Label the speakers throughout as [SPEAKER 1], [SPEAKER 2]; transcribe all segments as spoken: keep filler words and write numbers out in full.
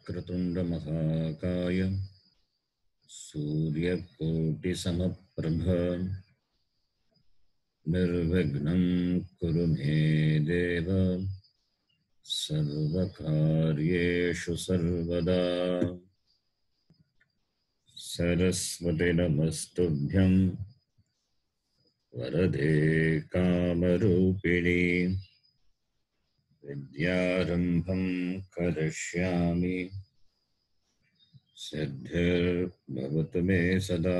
[SPEAKER 1] वक्रतुण्डमहाकाय सूर्यकोटिसमप्रभ निर्विघ्नं कुरु मे देव सर्वकार्येषु सर्वदा। सरस्वती नमस्तुभ्यं वरदे कामरूपिणी विद्यारम्भं करिष्यामि सिद्धिर्भवतु मे सदा।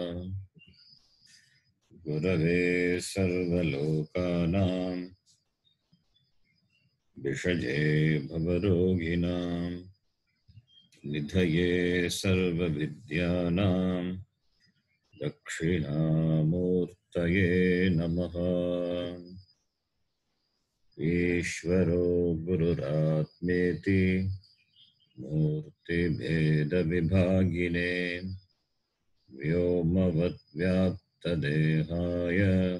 [SPEAKER 1] गुरवे सर्वलोकानां विषये भवरोगिणां निधये सर्वविद्यानां दक्षिणामूर्तये नमः। ईश्वरो गुरुरात्मेति मूर्तिभेदविभागिने व्योमवद्व्याप्तदेहाय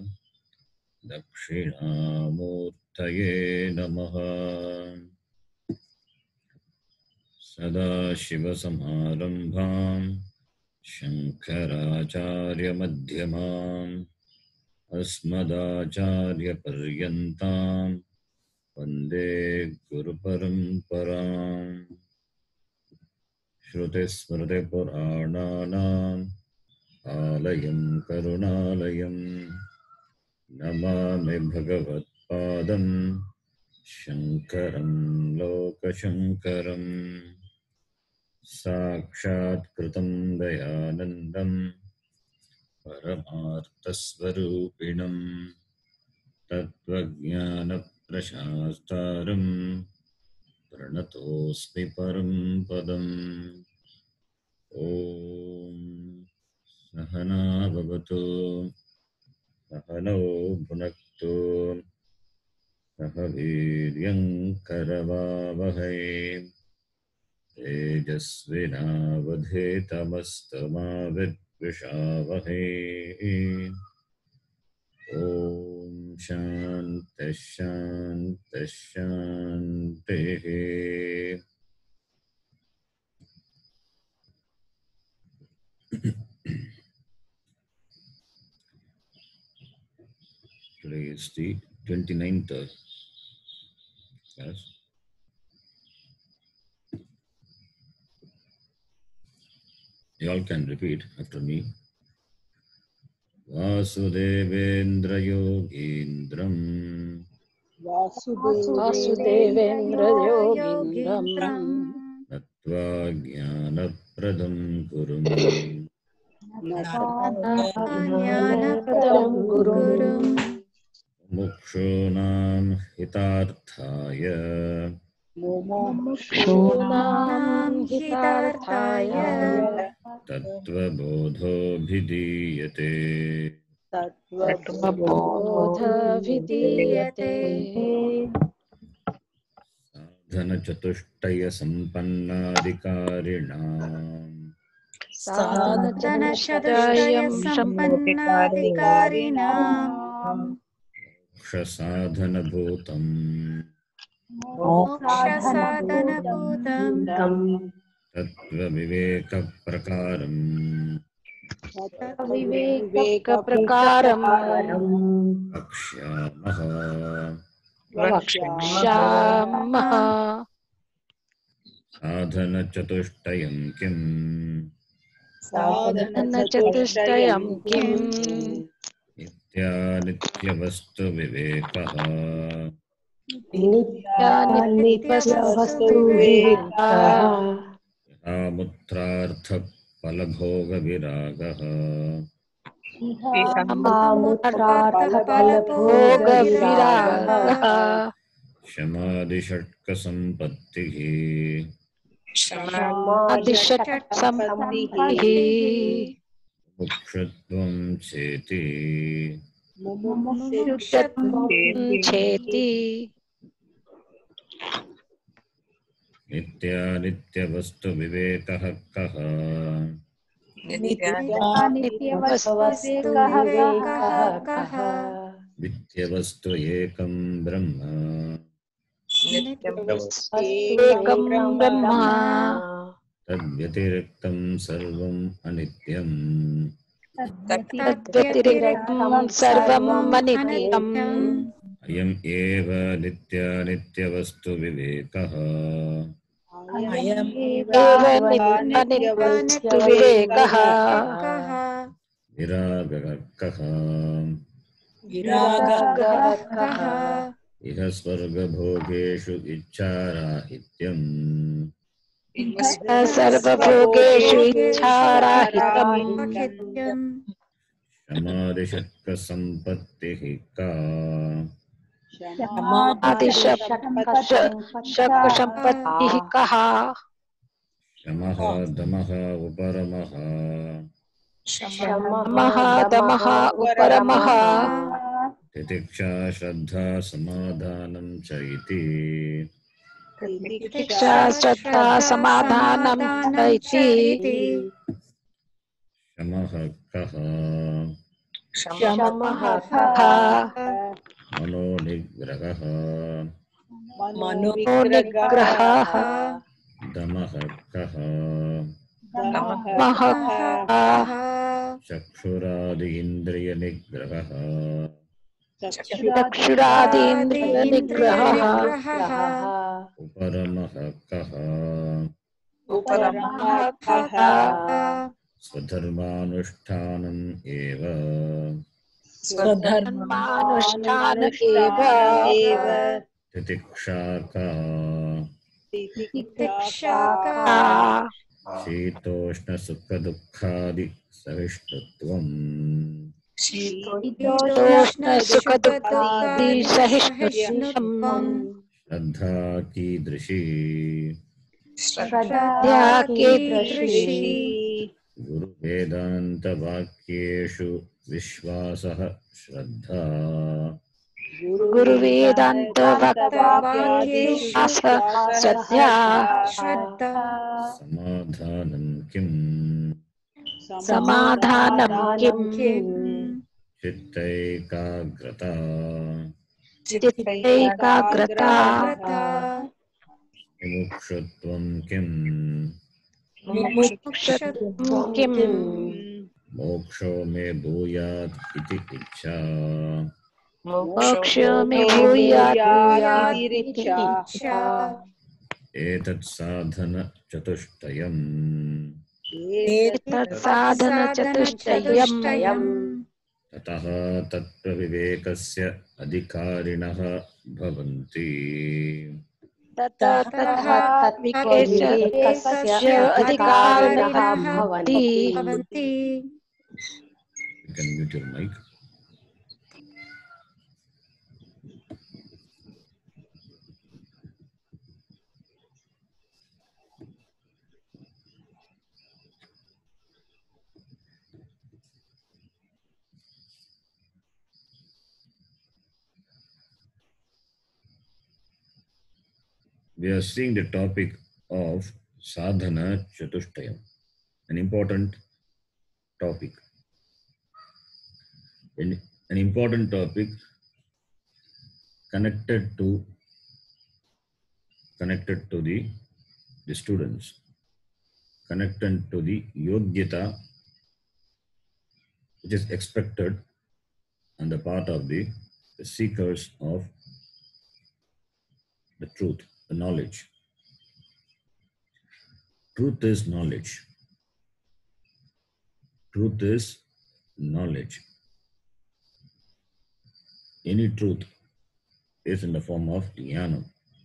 [SPEAKER 1] दक्षिणामूर्तये नमः। सदाशिवसमारम्भां शङ्कराचार्यमध्यमाम् अस्मदाचार्यपर्यन्तां वन्दे गुरुपरम्पराम्। श्रुतिस्मृतिपुराणानाम् आलयं करुणालयं नमामि भगवत्पादं शङ्करं लोकशङ्करम्। साक्षात्कृतं दयानन्दं परमार्थस्वरूपिणं तत्त्वज्ञानप्रशास्तारं प्रणतोऽस्मि परं पदम्। ॐ सहना भवतु सहनौ भुनक्तु सह वीर्यं करवावहै तेजस्विनावधीतमस्तु मा विद्विषावहै। ॐ शान्तिः शान्तिः शान्तिः। Today is the twenty-ninth class. You all can repeat after me. Vasudevendra Yogindram
[SPEAKER 2] Vasudevendra योगीन्द्रं
[SPEAKER 1] नत्वा ज्ञानप्रदं गुरुं
[SPEAKER 2] ज्ञानप्रदं गुरुं
[SPEAKER 1] मुमुक्षूणां हितार्थाय
[SPEAKER 2] मुमुक्षूणां हितार्थाय
[SPEAKER 1] तत्त्वबोधोऽभिधीयते।
[SPEAKER 2] तत्त्वबोधविधीयते।
[SPEAKER 1] साधनचतुष्टयसम्पन्नाधिकारिणाम्
[SPEAKER 2] साधनचतुष्टयं
[SPEAKER 3] सम्पन्नाधिकारिणां
[SPEAKER 1] मोक्षसाधनभूतम्
[SPEAKER 3] मोक्षसाधनभूतं
[SPEAKER 1] तत्त्वविवेकप्रकारम्
[SPEAKER 2] विवेकप्रकारं
[SPEAKER 1] वक्ष्यामः।
[SPEAKER 2] वक्ष्यामः।
[SPEAKER 1] साधनचतुष्टयं किम्
[SPEAKER 2] साधनचतुष्टयं किम्
[SPEAKER 1] नित्यानित्यवस्तुविवेकः
[SPEAKER 2] नित्यानित्यवस्तुविवेकः
[SPEAKER 1] मुत्रार्थफलभोगविरागः
[SPEAKER 2] भोगविरागः
[SPEAKER 1] शमादिषट्कसम्पत्तिः
[SPEAKER 2] समाधिषट्सम्पत्तिः
[SPEAKER 1] मुक्षत्वं चेति
[SPEAKER 2] मुमुक्षुत्वं चेति
[SPEAKER 1] नित्यानित्यवस्तुविवेकः कः
[SPEAKER 2] नित्यवस्तुविवेकः कः
[SPEAKER 1] नित्यवस्तु एकं ब्रह्म
[SPEAKER 2] एकं ब्रह्म
[SPEAKER 1] तद्व्यतिरिक्तं सर्वम् अनित्यम्
[SPEAKER 2] तद्व्यतिरिक्तं सर्वम् अनित्यम्
[SPEAKER 1] अयम् एव नित्यानित्यवस्तु विवेकः
[SPEAKER 2] एव अनित्यवस्तु विवेकः
[SPEAKER 1] विरागः इह स्वर्गभोगेषु इच्छाराहित्यम्
[SPEAKER 2] सर्वभोगेषु इच्छाराहितम्
[SPEAKER 1] शमादिषट्कसम्पत्तिः का
[SPEAKER 2] आदिशक्तिः कः
[SPEAKER 1] शमः दमः उपरमः
[SPEAKER 2] शमः दमः उपरमः
[SPEAKER 1] तितिक्षा श्रद्धा समाधानं च इति
[SPEAKER 2] तितिक्षा श्रद्धा समाधानं च इति
[SPEAKER 1] शमः कः
[SPEAKER 2] शमः कः
[SPEAKER 1] मनोनिग्रहः
[SPEAKER 2] मनोनिग्रहः
[SPEAKER 1] दमः कः
[SPEAKER 2] दमः कः
[SPEAKER 1] चक्षुरादि इन्द्रियनिग्रहः
[SPEAKER 2] चक्षुरादीन्द्रियनिग्रहः
[SPEAKER 1] उपरमः कः
[SPEAKER 2] उपरमः कः
[SPEAKER 1] स्वधर्मानुष्ठानम् एव
[SPEAKER 2] स्वधर्मानुष्ठान एव
[SPEAKER 1] तितिक्षा का
[SPEAKER 2] तितिक्षा
[SPEAKER 1] शीतोष्णसुखदुःखादि सहिष्णुत्वम्
[SPEAKER 2] शीतोष्णसुखदुःखादि सहिष्णुत्वम्
[SPEAKER 1] श्रद्धा कीदृशी
[SPEAKER 2] श्रद्धा कीदृशी
[SPEAKER 1] गुरुवेदान्तवाक्येषु विश्वासः श्रद्धा
[SPEAKER 2] गुरुवेदान्तवाक्येषु श्रद्धा
[SPEAKER 1] समाधानं किम्
[SPEAKER 2] समाधानं किम्
[SPEAKER 1] चित्तैकाग्रता
[SPEAKER 2] चित्तैकाग्रता
[SPEAKER 1] मुमुक्षुत्वं किम्
[SPEAKER 2] मुमुक्षुत्वं किम्
[SPEAKER 1] मोक्षो मे भूयात् इति इच्छा
[SPEAKER 2] मोक्षो मे भूयात् इति इच्छा
[SPEAKER 1] एतत् साधन चतुष्टयम्
[SPEAKER 2] एतत् साधन चतुष्टयम्
[SPEAKER 1] ततः तत्त्वविवेकस्य अधिकारिणः भवन्ति
[SPEAKER 2] ततः विवेकस्य अधिकारिणः भवन्ति
[SPEAKER 1] You can mute your mic. We are seeing the topic of sadhana chatushtayam, an important topic. An, an important topic connected to connected to the, the students, connected to the yogyata which is expected on the part of the, the seekers of the truth, the knowledge. Truth is knowledge. Truth is knowledge. Any truth is in the form of jnana.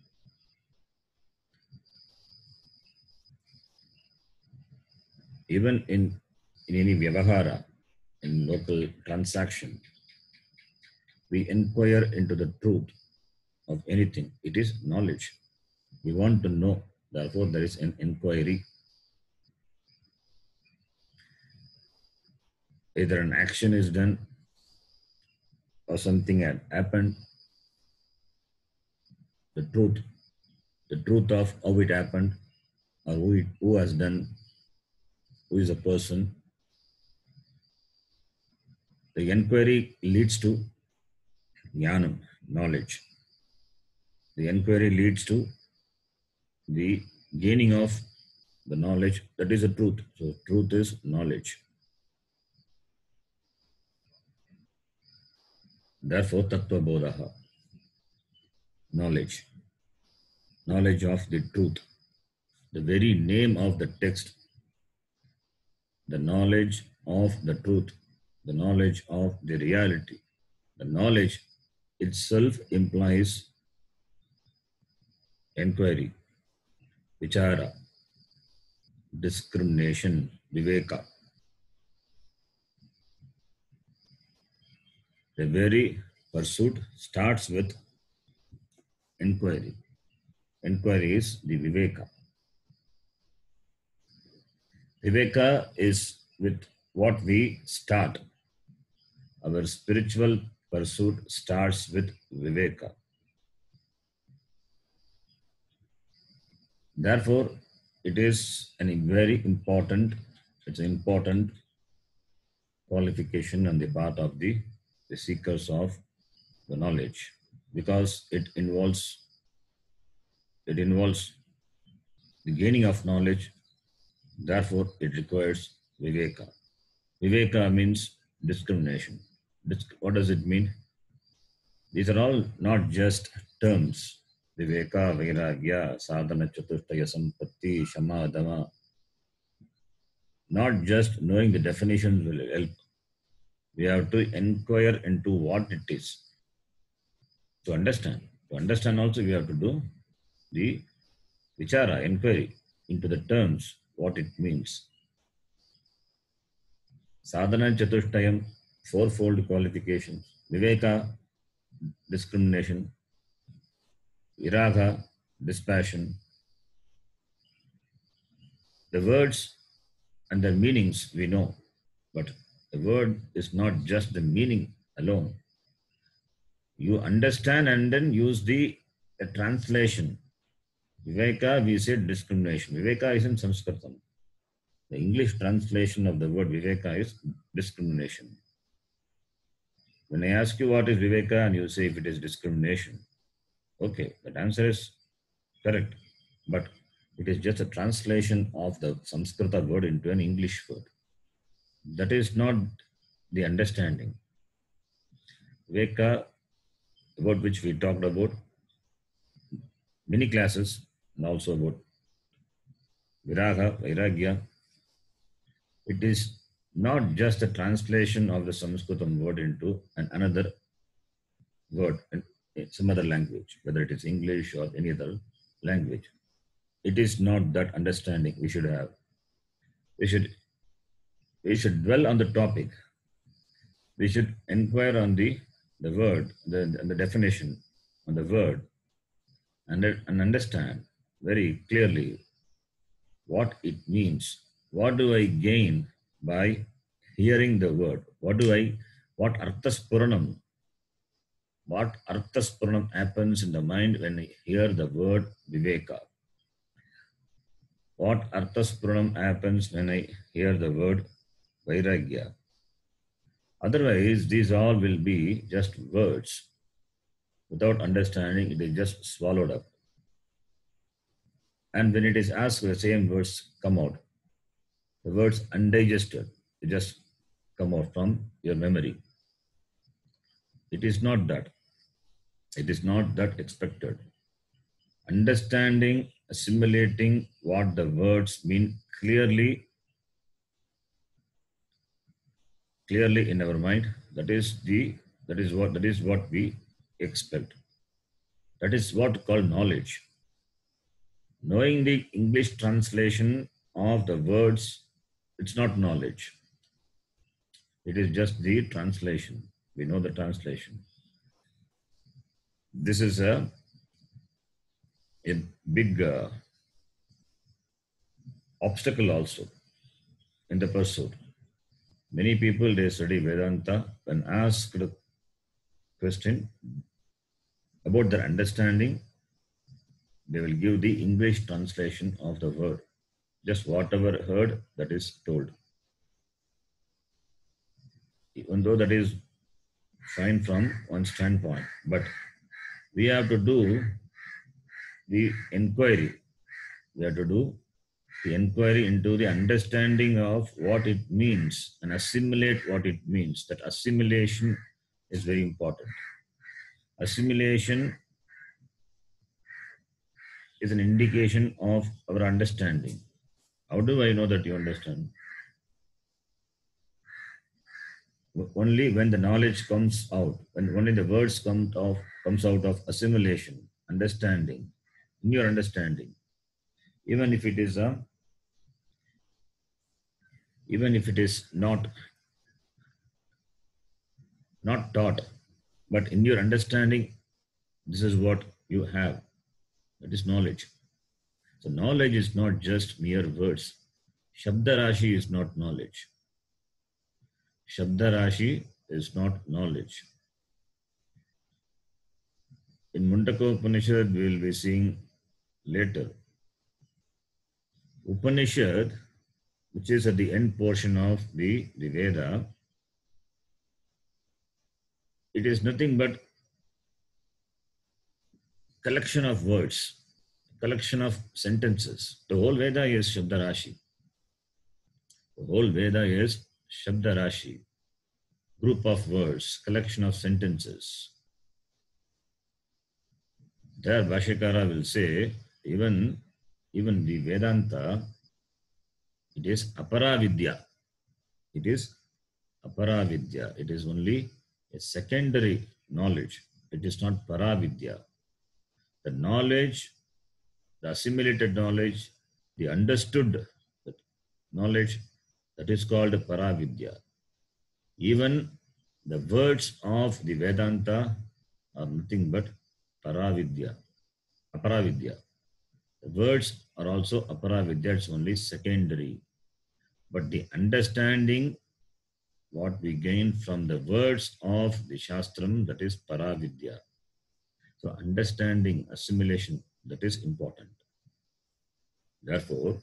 [SPEAKER 1] Even in, in any vyavahara, in local transaction, we inquire into the truth of anything. It is knowledge. We want to know. Therefore, there is an inquiry. Either an action is done or something had happened. The truth, the truth of how it happened, or who, it, who has done, who is a person. The inquiry leads to jnanam, knowledge. The inquiry leads to the gaining of the knowledge. That is the truth. So truth is knowledge. Therefore, tattva bodhaha, knowledge, knowledge of the truth. The very name of the text, the knowledge of the truth, the knowledge of the reality, the knowledge itself implies inquiry, vichara, discrimination, viveka. The very pursuit starts with inquiry. Inquiry is the viveka. Viveka is with what we start. Our spiritual pursuit starts with viveka. Therefore, it is a very important, it's an important qualification on the part of the, the seekers of the knowledge, because it involves it involves the gaining of knowledge. Therefore, it requires viveka. Viveka means discrimination. What does it mean? These are all not just terms. Viveka, Vairagya, Sadhana, Chatushtaya, Sampatti, Shama, Dama. Not just knowing the definitions will help. We have to inquire into what it is. To understand. To understand also we have to do the vichara, inquiry into the terms, what it means. Sadhana, Chatushtayam, fourfold qualifications. Viveka, discrimination. Viraga, dispassion. The words and their meanings we know, but the word is not just the meaning alone. You understand and then use the, the translation. Viveka, we said discrimination. Viveka is in Sanskritam. The English translation of the word Viveka is discrimination. When I ask you what is Viveka and you say if it is discrimination, okay, that answer is correct, but it is just a translation of the Sanskrita word into an English word. That is not the understanding. Viveka, about which we talked about many classes, and also about Viraga, Vairagya. It is not just a translation of the Sanskritam word into an another word in some other language, whether it is English or any other language. It is not that understanding we should have. We should, we should dwell on the topic. We should inquire on the, the word, the, the definition on the word, and, and understand very clearly what it means. What do I gain by hearing the word? What do I, what arthaspuranam, what arthaspuranam happens in the mind when I hear the word viveka? What arthaspuranam happens when I hear the word vairagya? Otherwise, these all will be just words. Without understanding, it is just swallowed up. And when it is asked, the same words come out. The words undigested, they just come out from your memory. It is not that. It is not that expected. Understanding, assimilating what the words mean clearly, clearly in our mind, that is the that is what that is what we expect. That is what called knowledge. Knowing the English translation of the words, it's not knowledge. It is just the translation. We know the translation. This is a, a big uh, obstacle also in the pursuit. Many people, they study Vedanta, when asked a question about their understanding, they will give the English translation of the word. Just whatever heard, that is told. Even though that is fine from one standpoint, but we have to do the inquiry. We have to do the inquiry into the understanding of what it means and assimilate what it means. That assimilation is very important. Assimilation is an indication of our understanding. How do I know that you understand? Only when the knowledge comes out, when only the words come of comes out of assimilation, understanding, in your understanding. Even if it is a, even if it is not not taught, but in your understanding, this is what you have. That is knowledge. So knowledge is not just mere words. Shabda Rashi is not knowledge. Shabda Rashi is not knowledge. In Mundaka Upanishad, we will be seeing later. Upanishad, which is at the end portion of the, the Veda, it is nothing but collection of words, collection of sentences. The whole Veda is Shabda Rashi. The whole Veda is Shabda Rashi, group of words, collection of sentences. There Bhashyakara will say, even, even the Vedanta, it is Aparavidya. It is Aparavidya. It is only a secondary knowledge. It is not Paravidya. The knowledge, the assimilated knowledge, the understood knowledge, that is called Paravidya. Even the words of the Vedanta are nothing but Paravidya, Aparavidya. The words are also Aparavidya, it's only secondary. But the understanding, what we gain from the words of the Shastram, that is Paravidya. So understanding, assimilation, that is important. Therefore,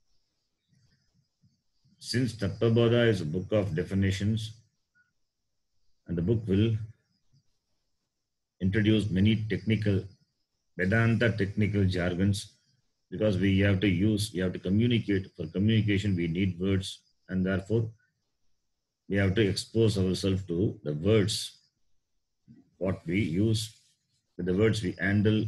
[SPEAKER 1] since Tattvabodha is a book of definitions, and the book will introduce many technical, Vedanta technical jargons, because we have to use, we have to communicate. For communication, we need words, and therefore, we have to expose ourselves to the words, what we use, with the words we handle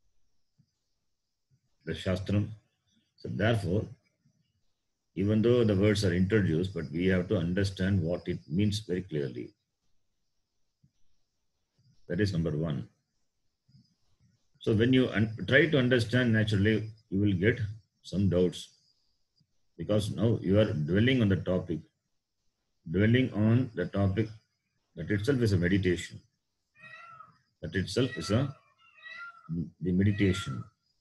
[SPEAKER 1] the Shastram. So therefore, even though the words are introduced, but we have to understand what it means very clearly. That is number one. So when you try to understand, naturally, you will get some doubts, because now you are dwelling on the topic. Dwelling on the topic, that itself is a meditation. That itself is a the meditation.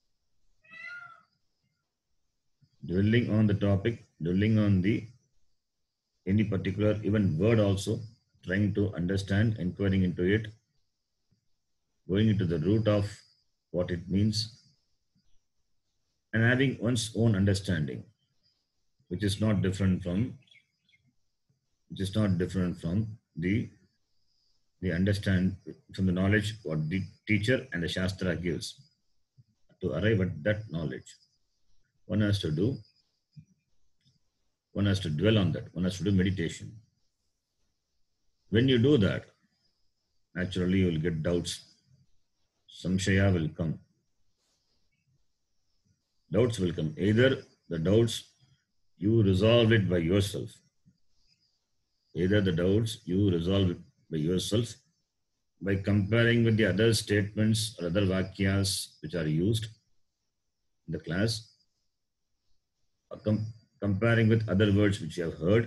[SPEAKER 1] Dwelling on the topic, dwelling on the any particular even word also, trying to understand, inquiring into it, going into the root of what it means, and having one's own understanding, which is not different from, which is not different from the, the understand, from the knowledge what the teacher and the Shastra gives. To arrive at that knowledge, one has to do, one has to dwell on that, one has to do meditation. When you do that, naturally you will get doubts. Samshaya will come. Doubts will come. Either the doubts, you resolve it by yourself. Either the doubts, you resolve it by yourself by comparing with the other statements or other vakyas which are used in the class, or com comparing with other words which you have heard.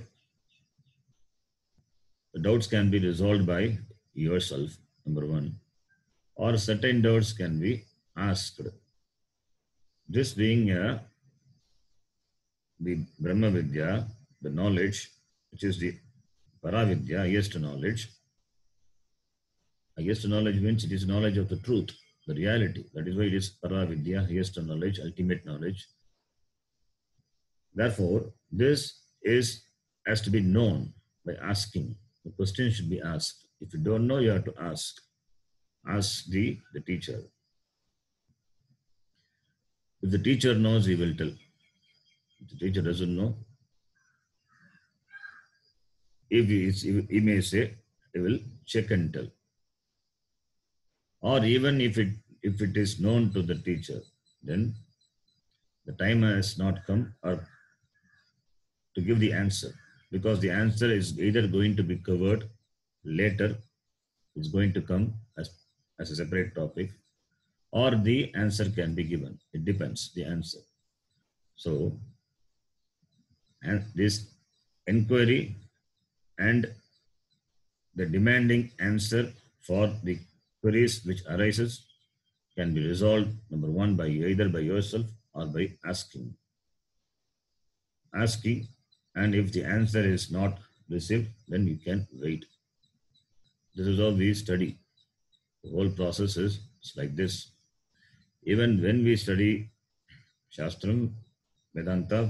[SPEAKER 1] The doubts can be resolved by yourself, number one, or certain doubts can be asked. This being a, the Brahma Vidya, the knowledge, which is the Paravidya, highest knowledge. Highest knowledge means it is knowledge of the truth, the reality. That is why it is Paravidya, highest knowledge, ultimate knowledge. Therefore, this is has to be known by asking. The question should be asked. If you don't know, you have to ask. Ask the, the teacher. If the teacher knows, he will tell. If the teacher doesn't know, if he, is, he may say, he will check and tell. Or even if it if it is known to the teacher, then the time has not come or to give the answer, because the answer is either going to be covered later, it's going to come as, as a separate topic, or the answer can be given. It depends, the answer. So, and this inquiry and the demanding answer for the queries which arises can be resolved, number one, by either by yourself or by asking. Asking, and if the answer is not received, then you can wait. This is how we study. The whole process is like this. Even when we study Shastram, Vedanta,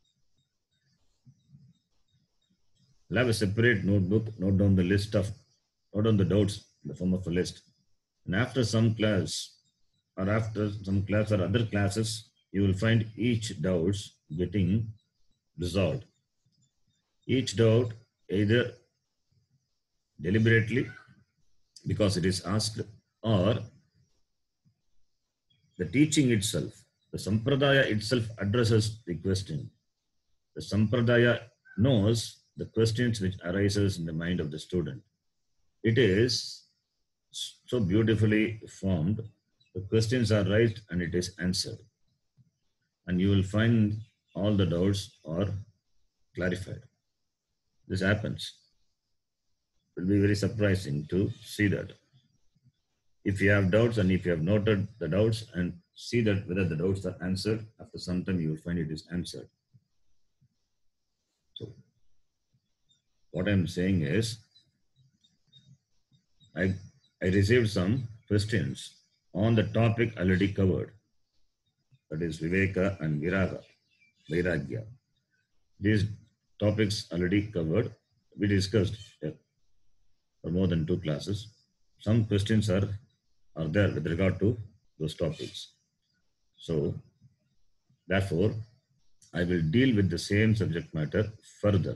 [SPEAKER 1] we'll have a separate notebook, note down the list of, note down the doubts in the form of a list. And after some class, or after some class or other classes, you will find each doubts getting resolved. Each doubt either deliberately because it is asked, or the teaching itself, the sampradaya itself addresses the question. The sampradaya knows the questions which arises in the mind of the student. It is so beautifully formed. The questions are raised and it is answered. And you will find all the doubts are clarified. This happens. It will be very surprising to see that. If you have doubts and if you have noted the doubts and see that whether the doubts are answered, after some time you will find it is answered. So, what I'm saying is, I, I received some questions on the topic already covered. That is Viveka and Viraga, Vairagya. These topics already covered. We discussed yeah, for more than two classes. Some questions are, are there with regard to those topics. So, therefore, I will deal with the same subject matter further.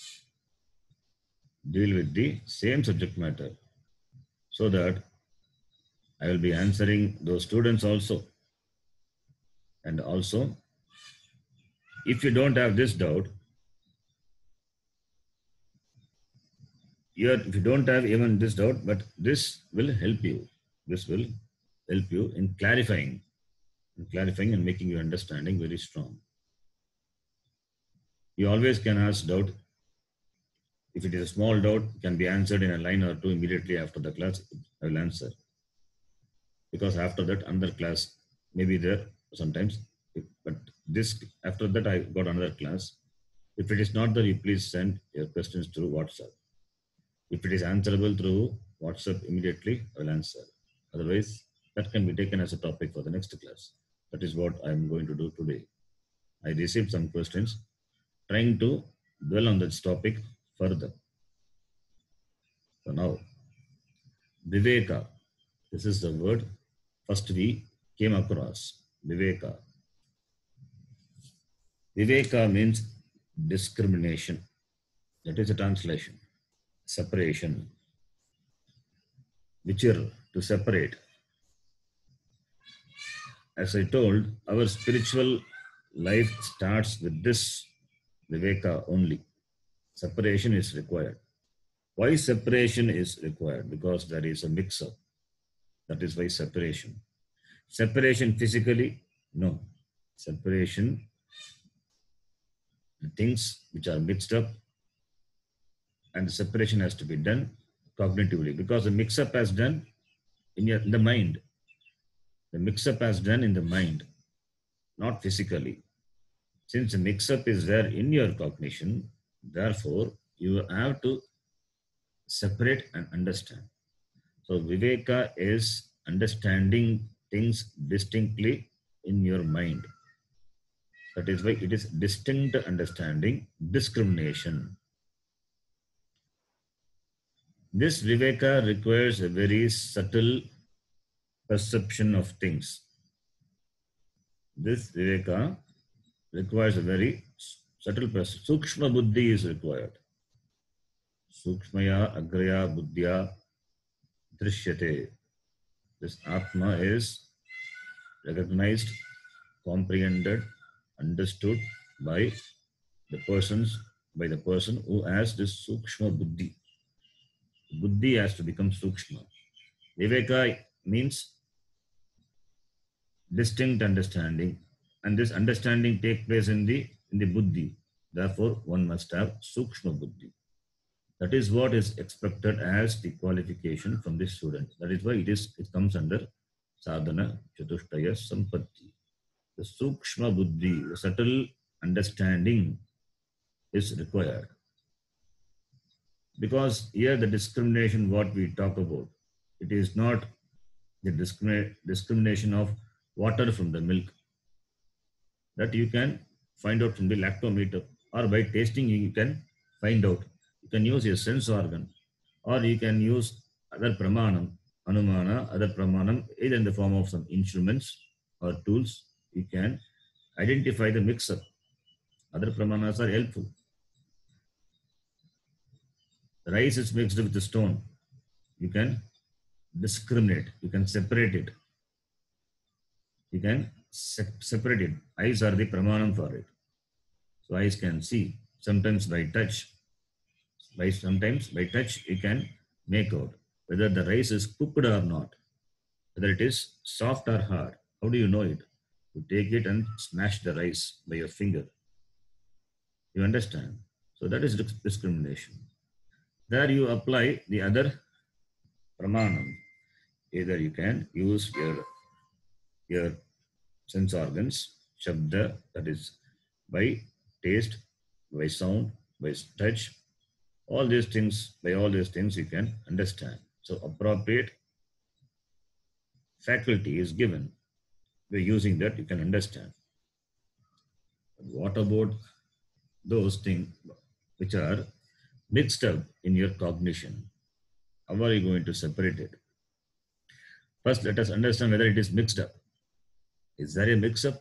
[SPEAKER 1] Deal with the same subject matter so that I will be answering those students also. And also, if you don't have this doubt, You're, if you don't have even this doubt, but this will help you. This will help you in clarifying, in clarifying and making your understanding very strong. You always can ask doubt. If it is a small doubt, it can be answered in a line or two immediately after the class. I will answer. Because after that, another class may be there sometimes. But this after that, I got another class. If it is not there, you please send your questions through WhatsApp. If it is answerable through WhatsApp immediately, I will answer. Otherwise, that can be taken as a topic for the next class. That is what I am going to do today. I received some questions trying to dwell on this topic further. So now, Viveka, this is the word first we came across. Viveka. Viveka means discrimination. That is a translation. Separation. Vichir, to separate. As I told, our spiritual life starts with this Viveka only. Separation is required. Why separation is required? Because there is a mix-up. That is why separation. Separation physically? No. Separation, the things which are mixed up, and the separation has to be done cognitively, because the mix-up has done in, your, in the mind. The mix-up has done in the mind, not physically. Since the mix-up is there in your cognition, therefore, you have to separate and understand. So, Viveka is understanding things distinctly in your mind. That is why it is distinct understanding, discrimination. This Viveka requires a very subtle perception of things. This Viveka requires a very subtle process. Sukshma Buddhi is required. Sukshmaya Agraya Buddhya Drishyate. This Atma is recognized, comprehended, understood by the persons, by the person who has this Sukshma Buddhi. Buddhi has to become Sukshma. Viveka means distinct understanding, and this understanding takes place in the in the buddhi. Therefore, one must have sukshma buddhi. That is what is expected as the qualification from the student. That is why it is it comes under sadhana chatushtaya sampatti. The sukshma buddhi, the subtle understanding, is required. Because here the discrimination what we talk about, it is not the discrimi- discrimination of water from the milk, that you can find out from the lactometer, or by tasting you can find out. You can use your sense organ, or you can use other pramanam, anumana, other pramanam, either in the form of some instruments or tools. You can identify the mix-up. Other pramanas are helpful. The rice is mixed with the stone. You can discriminate. You can separate it. You can se- separate it. Eyes are the pramanam for it. So eyes can see. Sometimes by touch. By sometimes by touch you can make out whether the rice is cooked or not. Whether it is soft or hard. How do you know it? You take it and smash the rice by your finger. You understand? So that is discrimination. There you apply the other pramanam. Either you can use your, your sense organs, shabda, that is by taste, by sound, by touch, all these things, by all these things you can understand. So appropriate faculty is given. By using that you can understand. What about those things which are mixed up in your cognition? How are you going to separate it? First, let us understand whether it is mixed up. Is there a mix-up?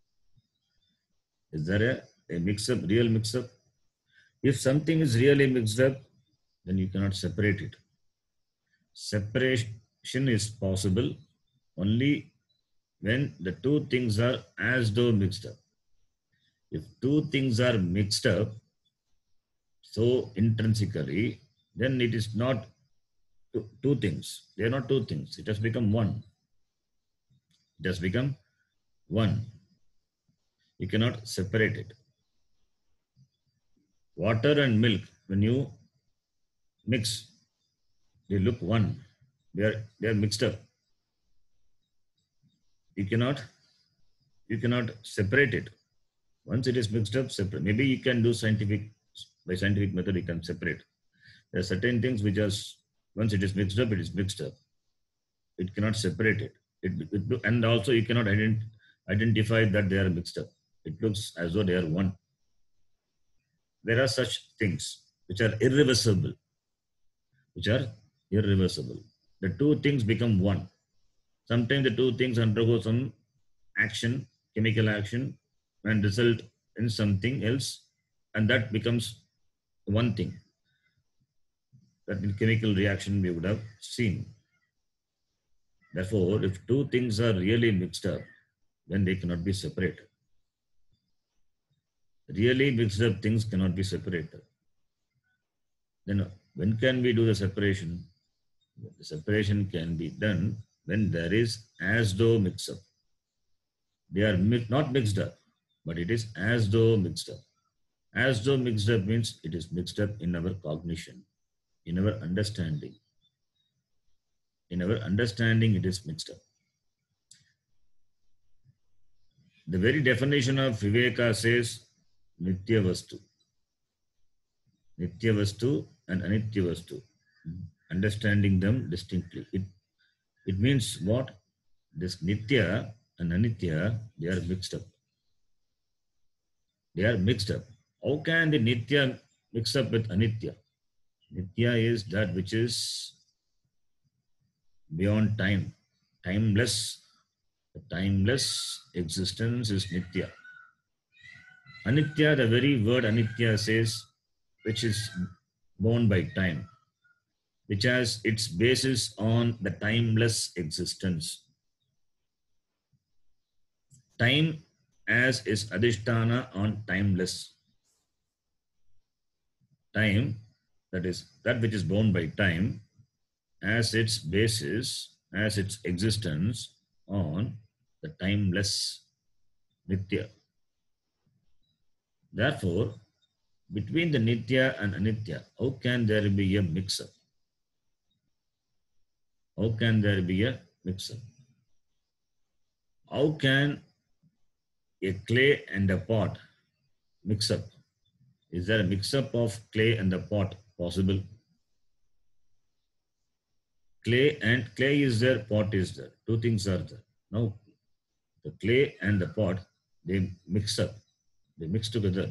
[SPEAKER 1] Is there a, a mix-up, real mix-up? If something is really mixed up, then you cannot separate it. Separation is possible only when the two things are as though mixed up. If two things are mixed up so intrinsically, then it is not two, two things. They are not two things. It has become one. It has become one. You cannot separate it. Water and milk, when you mix, they look one. They are they are mixed up. You cannot you cannot separate it. Once it is mixed up, separate. Maybe you can do scientific by scientific method. You can separate. There are certain things which are once it is mixed up, it is mixed up. It cannot separate it. It, it and also you cannot ident, identify that they are mixed up. It looks as though they are one. There are such things which are irreversible. Which are irreversible. The two things become one. Sometimes the two things undergo some action, chemical action, and result in something else, and that becomes one thing. That in chemical reaction we would have seen. Therefore, if two things are really mixed up, then they cannot be separated. Really mixed up things cannot be separated. Then when can we do the separation? The separation can be done when there is as though mix up. They are mi- not mixed up, but it is as though mixed up. As though mixed up means it is mixed up in our cognition, in our understanding. In our understanding, it is mixed up. The very definition of Viveka says Nitya Vastu. Nitya Vastu and Anitya Vastu. Understanding them distinctly. It, it means what? This Nitya and Anitya, they are mixed up. They are mixed up. How can the Nitya mix up with Anitya? Nitya is that which is beyond time, timeless. The timeless existence is Nitya. Anitya, the very word Anitya says, which is born by time, which has its basis on the timeless existence. Time as is adhisthana on timeless. Time, that is that which is born by time, as its basis, as its existence on the timeless Nitya. Therefore, between the Nitya and Anitya, how can there be a mix-up? How can there be a mix-up? How can a clay and a pot mix up? Is there a mix-up of clay and the pot possible? Clay and clay is there, pot is there. Two things are there. Now, the clay and the pot, they mix up. They mix together.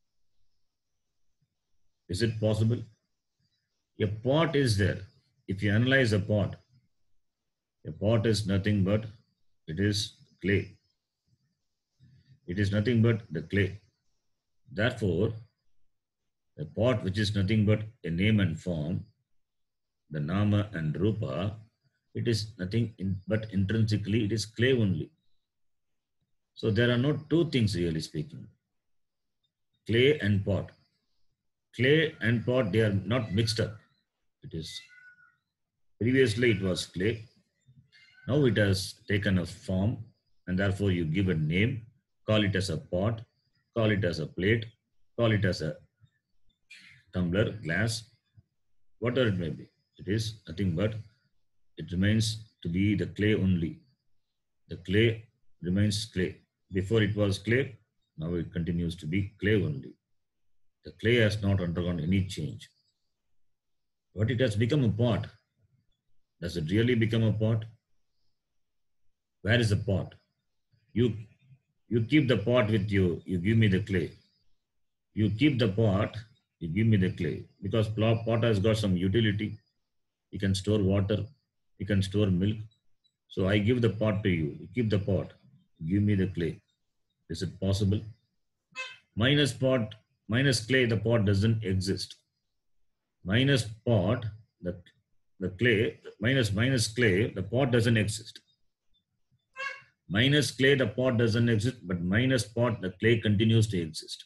[SPEAKER 1] Is it possible? A pot is there. If you analyze a pot, a pot is nothing but it is clay. It is nothing but the clay. Therefore, the pot, which is nothing but a name and form, the nama and rupa, it is nothing in, but intrinsically it is clay only. So there are no two things really speaking. Clay and pot. Clay and pot, they are not mixed up. It is, previously it was clay. Now it has taken a form and therefore you give a name, call it as a pot, call it as a plate, call it as a tumbler, glass, whatever it may be. It is nothing but it remains to be the clay only. The clay remains clay. Before it was clay, now it continues to be clay only. The clay has not undergone any change. But it has become a pot. Does it really become a pot? Where is the pot? You, you keep the pot with you, you give me the clay. You keep the pot, you give me the clay. Because pot has got some utility. You can store water, you can store milk. So I give the pot to you, you keep the pot, give me the clay. Is it possible? Minus pot, minus clay, the pot doesn't exist. Minus pot, the, the clay, minus minus clay, the pot doesn't exist. Minus clay, the pot doesn't exist, but minus pot, the clay continues to exist.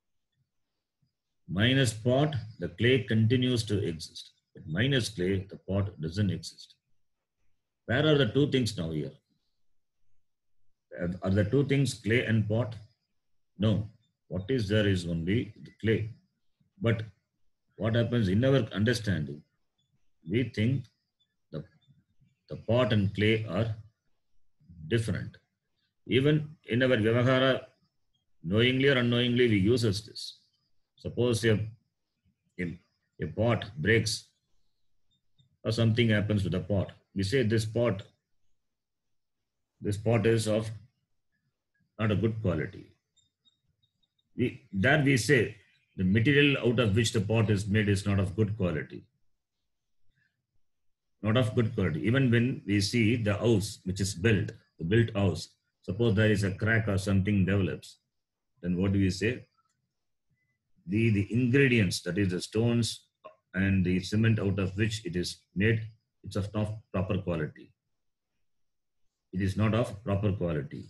[SPEAKER 1] Minus pot, the clay continues to exist. But minus clay, the pot doesn't exist. Where are the two things now here? Are the two things clay and pot? No. What is there is only the clay. But what happens in our understanding? We think the, the pot and clay are different. Even in our Vyavahara, knowingly or unknowingly, we use this. Suppose a, a, a pot breaks or something happens to the pot. We say this pot, this pot is of not a good quality. We, that we say the material out of which the pot is made is not of good quality. Not of good quality. Even when we see the house which is built, the built house, suppose there is a crack or something develops, then what do we say? The, the ingredients, that is the stones and the cement out of which it is made, it's of not proper quality. It is not of proper quality.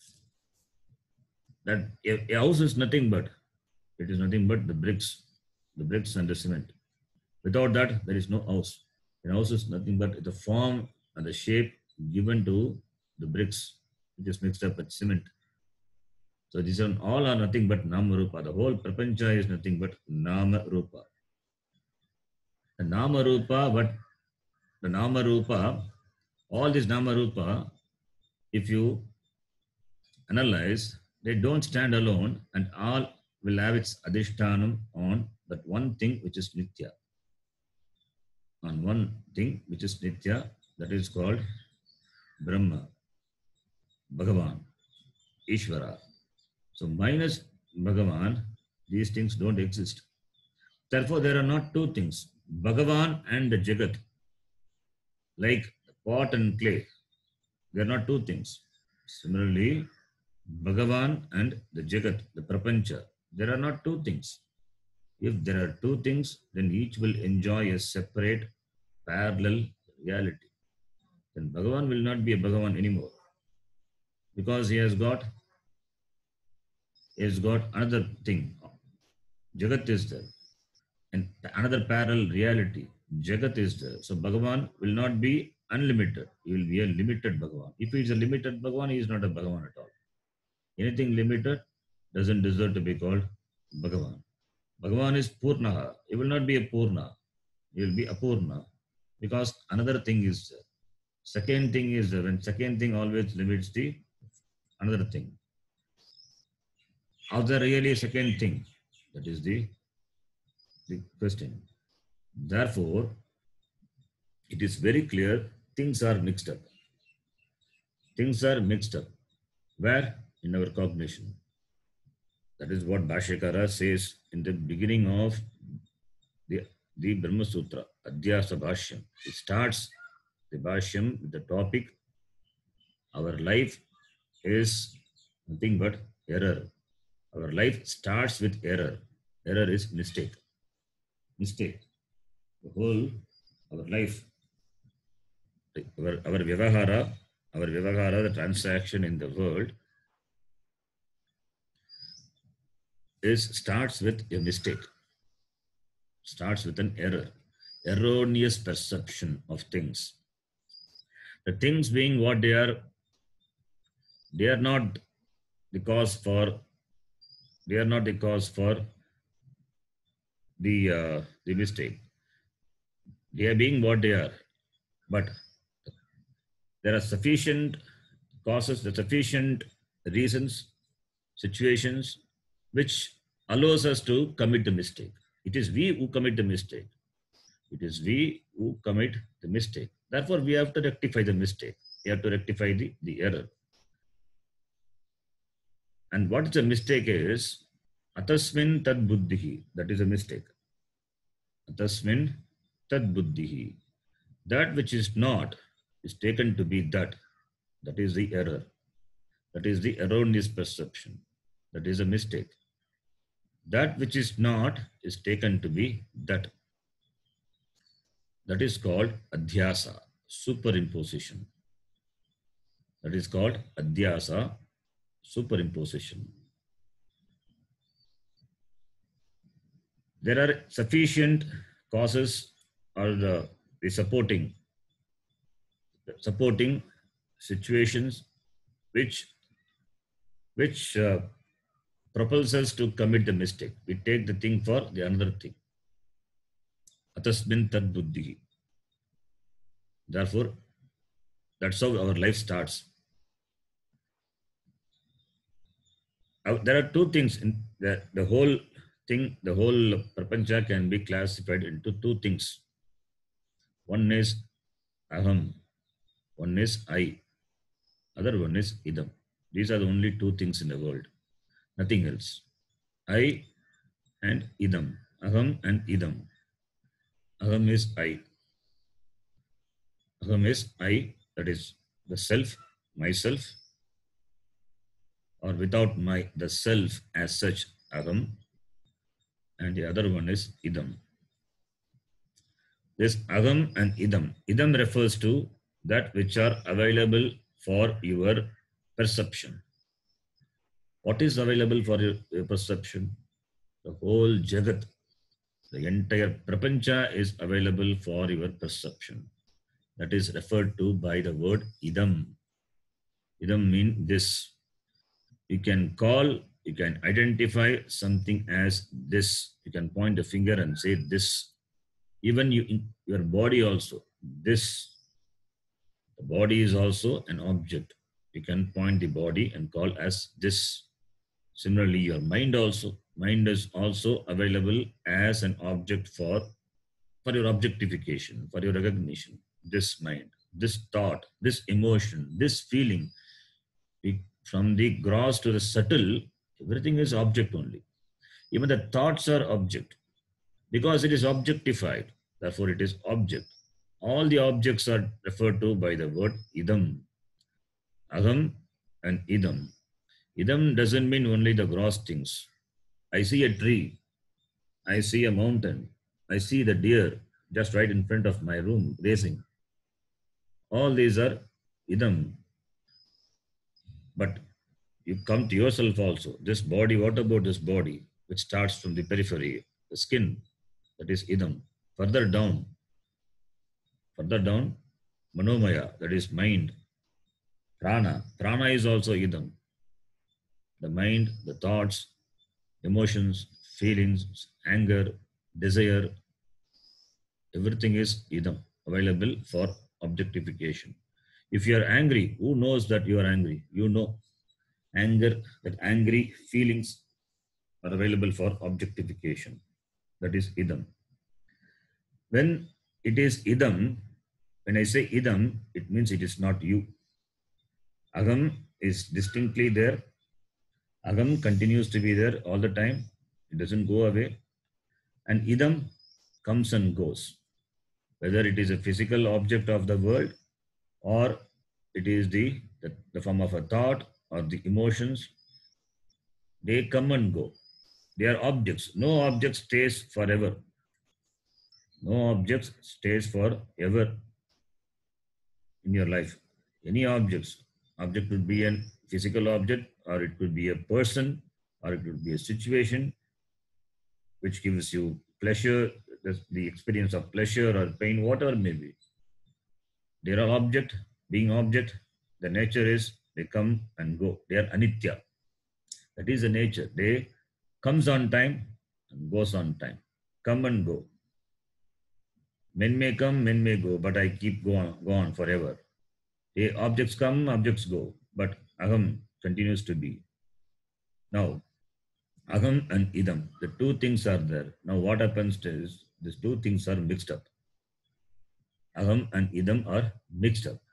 [SPEAKER 1] That a, a house is nothing but, it is nothing but the bricks, the bricks and the cement. Without that, there is no house. A house is nothing but the form and the shape given to the bricks, which is mixed up with cement. So these are all are nothing but Nama Rupa. The whole Prapancha is nothing but Nama Rupa. The Nama Rupa, but the Nama Rupa, all this Nama Rupa, if you analyze, they don't stand alone and all will have its adhishthanam on that one thing which is Nitya. On one thing which is Nitya, that is called Brahma, Bhagavan, Ishvara. So minus Bhagavan, these things don't exist. Therefore, there are not two things, Bhagavan and the Jagat, like pot and clay. They are not two things. Similarly, Bhagavan and the Jagat, the Prapancha, there are not two things. If there are two things, then each will enjoy a separate, parallel reality. Then Bhagavan will not be a Bhagavan anymore because he has got he has got another thing. Jagat is there, and another parallel reality. Jagat is there. So Bhagavan will not be unlimited. He will be a limited Bhagavan. If he is a limited Bhagavan, he is not a Bhagavan at all. Anything limited doesn't deserve to be called Bhagavan. Bhagavan is Purnaha. He will not be a Purna. He will be Apurna because another thing is there. Second thing is there. When second thing always limits the another thing. Are there really a second thing? That is the, the question. Therefore, it is very clear things are mixed up. Things are mixed up. Where? In our cognition. That is what Bhashyakara says in the beginning of the, the Brahma Sutra, Adhyasa Bhashyam. It starts the Bhashyam with the topic, our life is nothing but error. Our life starts with error. Error is mistake. Mistake. The whole, our life, our, our Vyavahara, our Vyavahara, the transaction in the world, is starts with a mistake. Starts with an error. Erroneous perception of things. The things being what they are, they are not the cause for, they are not the cause for the, uh, the mistake. They are being what they are. But there are sufficient causes, the sufficient reasons, situations, which allows us to commit the mistake. It is we who commit the mistake. It is we who commit the mistake. Therefore, we have to rectify the mistake. We have to rectify the, the error. And what the mistake is, atasmin tad buddhihi, that is a mistake. Atasmin tad buddhihi. That which is not is taken to be that. That is the error. That is the erroneous perception. That is a mistake. That which is not is taken to be that. That is called adhyasa, superimposition. That is called adhyasa, superimposition. There are sufficient causes or the, the supporting, supporting situations which, which uh, propels us to commit the mistake. We take the thing for the another thing. Atasmin tad buddhi. Therefore, that's how our life starts. Uh, there are two things in the, the whole thing, the whole prapancha can be classified into two things. One is aham, one is I, other one is idam. These are the only two things in the world, nothing else. I and idam, aham and idam. Aham is I. Aham is I, that is the self, myself, or without my, the self as such, aham, and the other one is idam. This aham and idam. Idam refers to that which are available for your perception. What is available for your, your perception? The whole jagat, the entire prapancha is available for your perception. That is referred to by the word idam. Idam means this. You can call, you can identify something as this. You can point a finger and say this. Even you, in your body also, this. The body is also an object. You can point the body and call as this. Similarly, your mind also. Mind is also available as an object for, for your objectification, for your recognition. This mind, this thought, this emotion, this feeling. From the gross to the subtle, everything is object only. Even the thoughts are object. Because it is objectified, therefore it is object. All the objects are referred to by the word idam. Aham and idam. Idam doesn't mean only the gross things. I see a tree, I see a mountain, I see the deer just right in front of my room racing. All these are idam. But you come to yourself also. This body, what about this body, which starts from the periphery, the skin, that is idam. Further down, further down, manomaya, that is mind. Prana, prana is also idam. The mind, the thoughts, emotions, feelings, anger, desire, everything is idam, available for objectification. If you are angry, who knows that you are angry? You know. Anger, that angry feelings are available for objectification. That is idam. When it is idam, when I say idam, it means it is not you. Agam is distinctly there. Agam continues to be there all the time. It doesn't go away. And idam comes and goes. Whether it is a physical object of the world or it is the, the, the form of a thought or the emotions, they come and go. They are objects. No object stays forever. No object stays forever in your life. Any objects. Object could be a physical object, or it could be a person, or it could be a situation which gives you pleasure, the experience of pleasure or pain, whatever it may be. They are object, being object. The nature is they come and go. They are anitya. That is the nature. They comes on time and goes on time. Come and go. Men may come, men may go, but I keep go on, go on forever. The objects come, objects go, but aham continues to be. Now, aham and idam, the two things are there. Now, what happens is these two things are mixed up. Aham and idam are mixed up.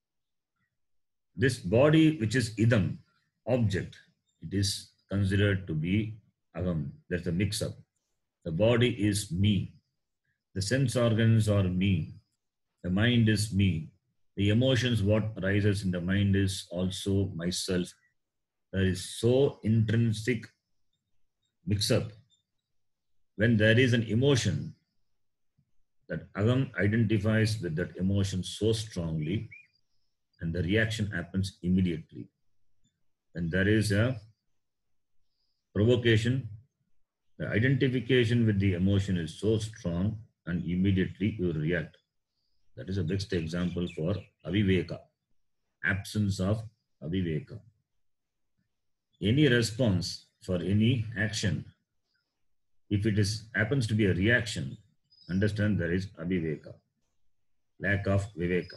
[SPEAKER 1] This body, which is idam, object, it is considered to be aham. There's a mix up. The body is me. The sense organs are me. The mind is me. The emotions, what arises in the mind is also myself. There is so intrinsic mix-up. When there is an emotion, that agam identifies with that emotion so strongly, and the reaction happens immediately. When there is a provocation, the identification with the emotion is so strong, and immediately you react. That is a best example for aviveka, absence of aviveka. Any response for any action, if it is happens to be a reaction, understand there is aviveka, lack of viveka.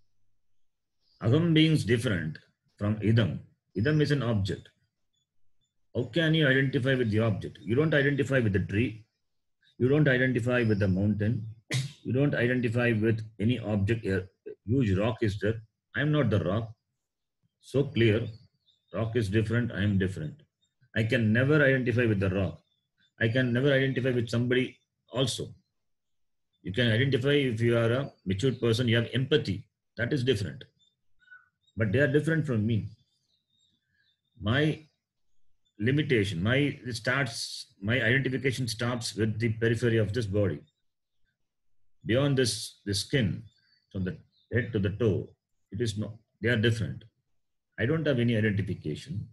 [SPEAKER 1] Agam being different from idam. Idam is an object. How can you identify with the object? You don't identify with the tree. You don't identify with the mountain. You don't identify with any object. A huge rock is there. I am not the rock. So clear. Rock is different. I am different. I can never identify with the rock. I can never identify with somebody also. You can identify if you are a mature person, you have empathy. That is different. But they are different from me. My limitation, my it starts, my identification stops with the periphery of this body. Beyond this, the skin, from the head to the toe, it is no, they are different. I don't have any identification.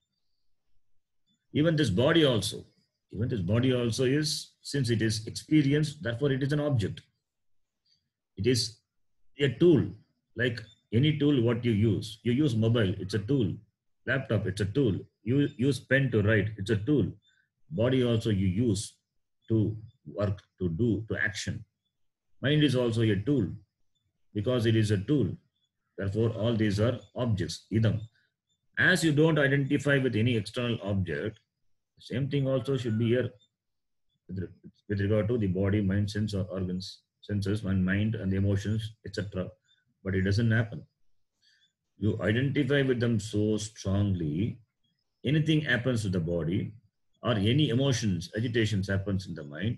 [SPEAKER 1] Even this body also, even this body also is, since it is experienced, therefore it is an object. It is a tool, like any tool what you use. You use mobile, it's a tool. Laptop, it's a tool. You use pen to write, it's a tool. Body also you use to work, to do, to action. Mind is also a tool because it is a tool. Therefore, all these are objects, idam. As you don't identify with any external object, the same thing also should be here with regard to the body, mind, sense, or organs, senses, and mind, and the emotions, et cetera. But it doesn't happen. You identify with them so strongly, anything happens to the body, or any emotions, agitations happens in the mind,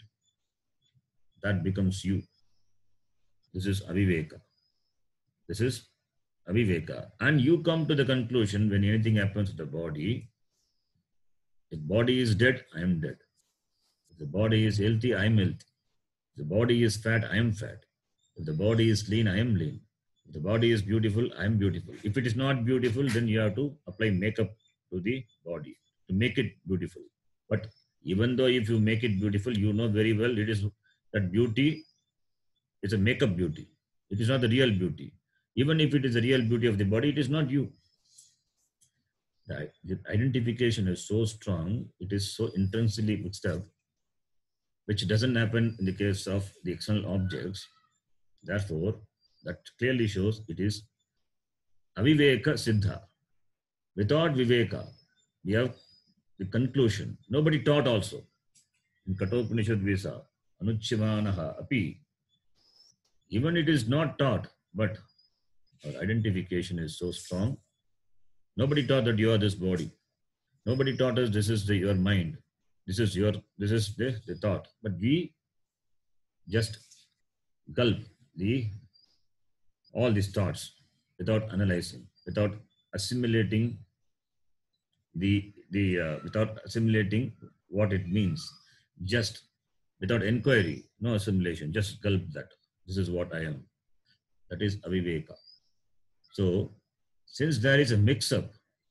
[SPEAKER 1] that becomes you. This is aviveka. This is aviveka. And you come to the conclusion when anything happens to the body, if body is dead, I am dead. If the body is healthy, I am healthy. If the body is fat, I am fat. If the body is lean, I am lean. If the body is beautiful, I am beautiful. If it is not beautiful, then you have to apply makeup to the body to make it beautiful. But even though if you make it beautiful, you know very well it is that beauty is a makeup beauty. It is not the real beauty. Even if it is the real beauty of the body, it is not you. The the identification is so strong, it is so intrinsically mixed up, which doesn't happen in the case of the external objects. Therefore, that clearly shows it is aviveka siddha. Without viveka, we have the conclusion. Nobody taught also. In Kathopanishad Visa, Anuchimanaha api, even it is not taught, but our identification is so strong. Nobody taught that you are this body. Nobody taught us this is the, your mind. This is your, this is the, the thought. But we just gulp the all these thoughts without analyzing, without assimilating the the uh, without assimilating what it means, just without inquiry, no assimilation, just gulp that. This is what I am. That is aviveka. So, since there is a mix-up,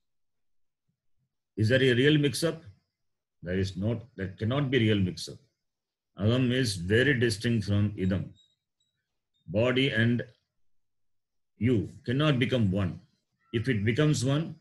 [SPEAKER 1] is there a real mix-up? There is not. There cannot be real mix-up. Aham is very distinct from idam. Body and you cannot become one. If it becomes one,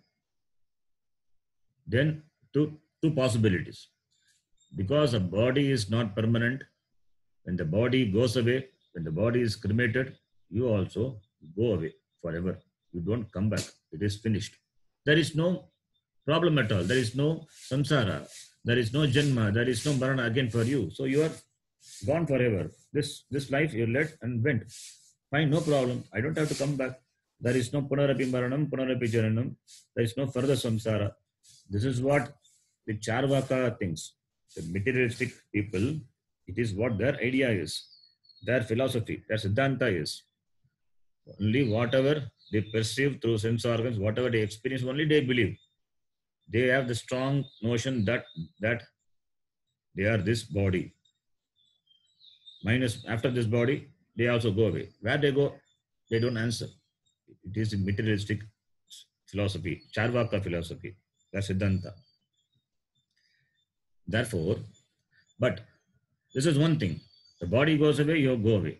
[SPEAKER 1] then two, two possibilities. Because a body is not permanent, when the body goes away, when the body is cremated, you also go away forever. You don't come back. It is finished. There is no problem at all. There is no samsara. There is no janma. There is no marana again for you. So you are gone forever. This, this life you led and went. Fine, no problem. I don't have to come back. There is no punarapi maranam, punarapi jaranam. There is no further samsara. This is what the Charvaka thinks. The materialistic people, it is what their idea is, their philosophy, their siddhanta is. Only whatever they perceive through sense organs, whatever they experience, only they believe. They have the strong notion that, that they are this body. Minus, after this body, they also go away. Where they go, they don't answer. It is a materialistic philosophy, Charvaka philosophy, that's Siddhanta. Therefore, but this is one thing. The body goes away, you go away.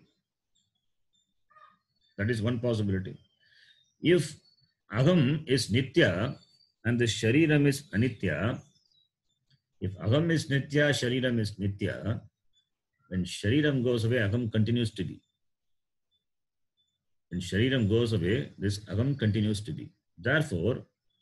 [SPEAKER 1] That is one possibility. If Aham is Nitya and the Shariram is Anitya, if Aham is Nitya, Shariram is Nitya, when Shariram goes away, Aham continues to be. When Shariram goes away, this Aham continues to be. Therefore,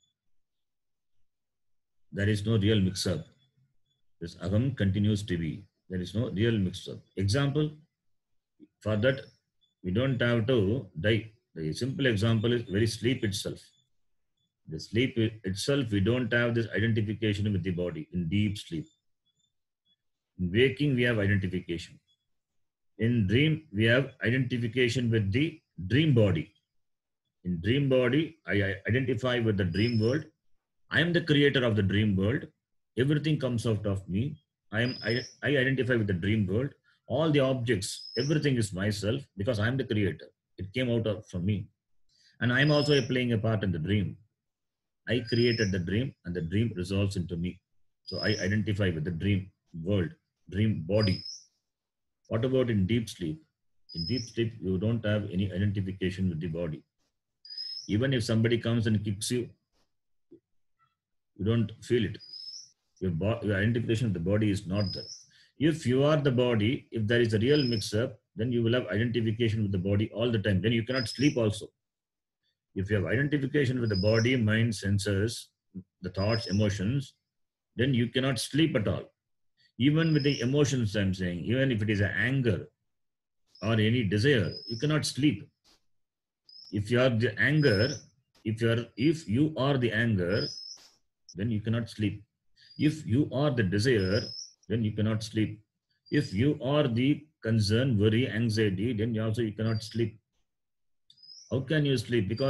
[SPEAKER 1] there is no real mix-up. This Aham continues to be. There is no real mix-up. Example, for that, we don't have to die. The simple example is very sleep itself. The sleep itself, we don't have this identification with the body in deep sleep. In waking, we have identification. In dream, we have identification with the dream body. In dream body, I identify with the dream world. I am the creator of the dream world. Everything comes out of me. I am. I, I identify with the dream world. All the objects, everything is myself because I am the creator. It came out of from me. And I am also playing a part in the dream. I created the dream and the dream resolves into me. So I identify with the dream world, dream body. What about in deep sleep? In deep sleep, you don't have any identification with the body. Even if somebody comes and kicks you, you don't feel it. Your, your identification of the body is not there. If you are the body, if there is a real mix-up, then you will have identification with the body all the time. Then you cannot sleep also. If you have identification with the body, mind, senses, the thoughts, emotions, then you cannot sleep at all. Even with the emotions, I'm saying, even if it is an anger or any desire, you cannot sleep. If you are the anger, if you are, if you are the anger, then you cannot sleep. If you are the desire, then you cannot sleep. If you are the concern, worry, anxiety, then you also you cannot sleep. How can you sleep? Because